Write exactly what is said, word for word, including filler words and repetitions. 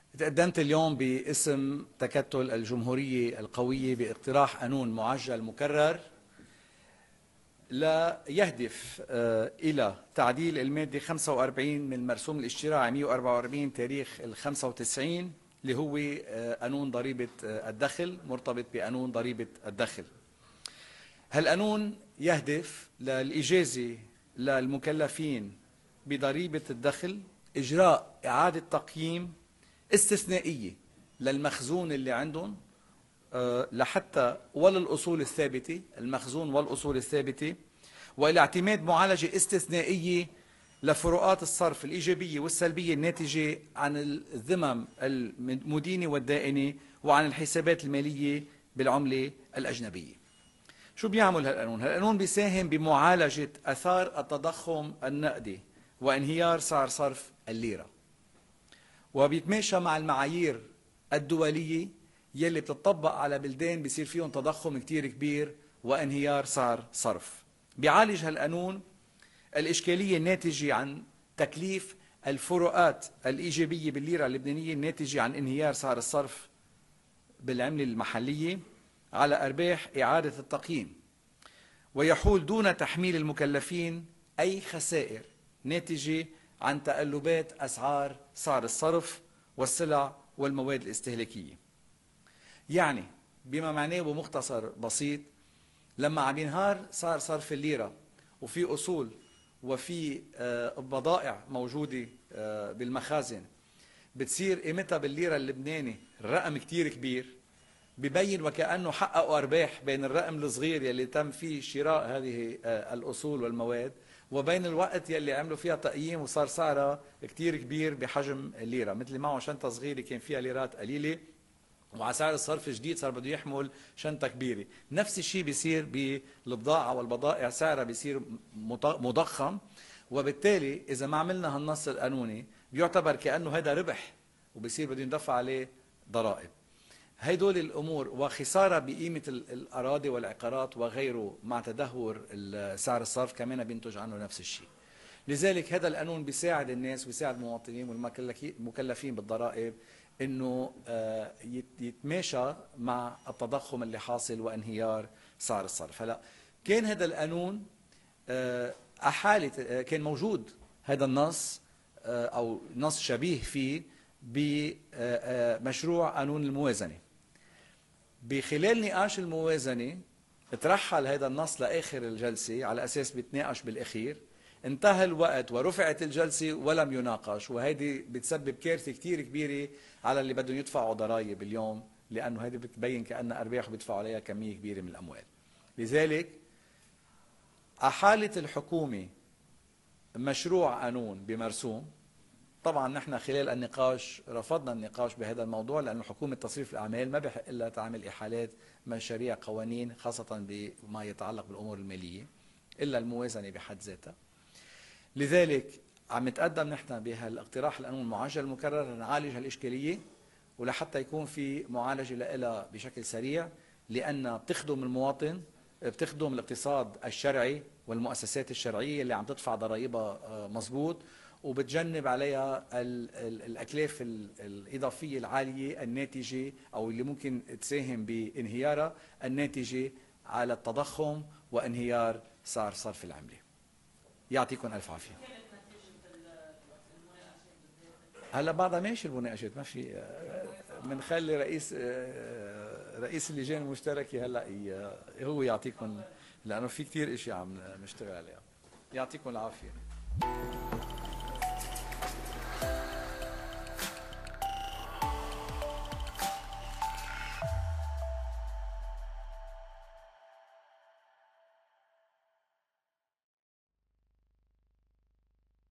تقدمت اليوم باسم تكتل الجمهورية القوية باقتراح قانون معجل مكرر لا يهدف إلى تعديل المادة خمسة وأربعين من المرسوم الاجتماعي مئة وأربعة وأربعين تاريخ ال خمسة وتسعين اللي هو قانون ضريبة الدخل مرتبط بقانون ضريبة الدخل. هالقانون يهدف للإجازة للمكلفين بضريبة الدخل إجراء إعادة تقييم استثنائية للمخزون اللي عندهم لحتى وللأصول الثابتة المخزون والأصول الثابتة، وإلى اعتماد معالجة استثنائية لفروقات الصرف الإيجابية والسلبية الناتجة عن الذمم المدينة والدائنة وعن الحسابات المالية بالعملة الأجنبية. شو بيعمل هالقانون؟ هالقانون بيساهم بمعالجة أثار التضخم النقدي وانهيار سعر صرف الليرة، وبيتماشى مع المعايير الدولية يلي بتطبق على بلدان بيصير فيهم تضخم كتير كبير وانهيار سعر صرف. بيعالج هالقانون الإشكالية الناتجة عن تكليف الفروقات الإيجابية بالليرة اللبنانية الناتجة عن انهيار سعر الصرف بالعملة المحلية على أرباح إعادة التقييم، ويحول دون تحميل المكلفين أي خسائر ناتجة عن تقلبات أسعار سعر الصرف والسلع والمواد الاستهلاكية. يعني بما معناه بمختصر بسيط، لما عم ينهار سعر صرف الليرة وفي أصول وفي بضائع موجودة بالمخازن بتصير قيمتها بالليرة اللبناني الرقم كتير كبير، ببين وكأنه حققوا أرباح بين الرقم الصغير يلي تم فيه شراء هذه الأصول والمواد وبين الوقت يلي عملوا فيها تقييم وصار سعرها كتير كبير بحجم الليرة، مثل معه شنطة صغيرة كان فيها ليرات قليلة وعلى سعر الصرف جديد صار بده يحمل شنطة كبيرة. نفس الشيء بيصير بالبضاعة والبضائع، سعرها بيصير مضخم، وبالتالي إذا ما عملنا هالنص القانوني بيعتبر كأنه هذا ربح وبيصير بده يندفع عليه ضرائب. هيدول الأمور وخسارة بقيمة الأراضي والعقارات وغيره مع تدهور سعر الصرف كمان بينتج عنه نفس الشيء. لذلك هذا القانون بيساعد الناس ويساعد المواطنين والمكلفين بالضرائب انه يتماشى مع التضخم اللي حاصل وانهيار سعر الصرف. هلا كان هذا القانون أحالة كان موجود هذا النص او نص شبيه فيه بمشروع قانون الموازنة. بخلال نقاش الموازنة ترحل هذا النص لآخر الجلسة على أساس بيتناقش بالأخير، انتهى الوقت ورفعت الجلسة ولم يناقش، وهيدي بتسبب كارثة كتير كبيرة على اللي بدهم يدفعوا ضرائب اليوم، لأنه هيدي بتبين كأن أرباح بيدفعوا عليها كمية كبيرة من الأموال. لذلك أحالت الحكومة مشروع قانون بمرسوم. طبعا نحن خلال النقاش رفضنا النقاش بهذا الموضوع، لأن حكومة تصريف الأعمال ما بحق إلا تعمل إحالات مشاريع قوانين خاصة بما يتعلق بالأمور المالية إلا الموازنة بحد ذاتها. لذلك عم نتقدم نحن بهالاقتراح القانون المعجل المكرر نعالج هالإشكالية، ولحتى يكون في معالجة لها بشكل سريع، لأن بتخدم المواطن، بتخدم الاقتصاد الشرعي والمؤسسات الشرعية اللي عم تدفع ضرائبها مظبوط، وبتجنب عليها الأكلاف الإضافية العالية الناتجة أو اللي ممكن تساهم بانهيارها الناتجة على التضخم وانهيار سعر صرف العملة. يعطيكم ألف عافية. هلا بعدها ماشي المناقشات، ما في، بنخلي رئيس رئيس اللجان المشتركة هلا هو يعطيكم، لأنه في كثير اشياء عم نشتغل عليها. يعطيكم العافية.